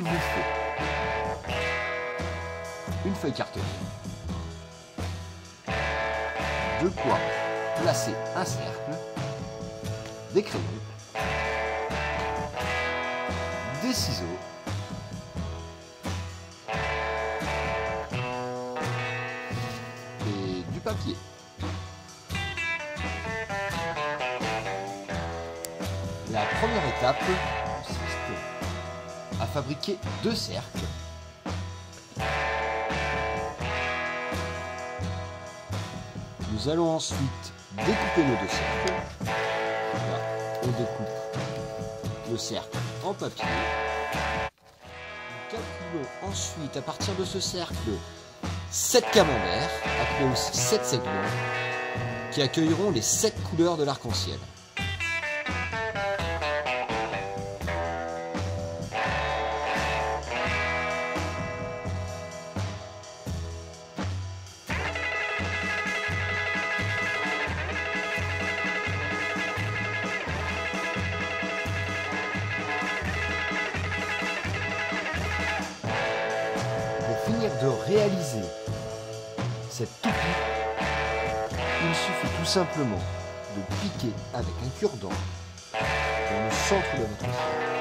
vous faut une feuille cartonnée, de quoi placer un cercle, des crayons, des ciseaux, et du papier. La première étape consiste à fabriquer 2 cercles. Nous allons ensuite découper nos 2 cercles. Là, on découpe le cercle en papier. Nous calculons ensuite à partir de ce cercle 7 camemberts, appelés aussi 7 segments, qui accueilleront les 7 couleurs de l'arc-en-ciel. Pour finir de réaliser cette toupie, il suffit tout simplement de piquer avec un cure-dent dans le centre de notre cercle.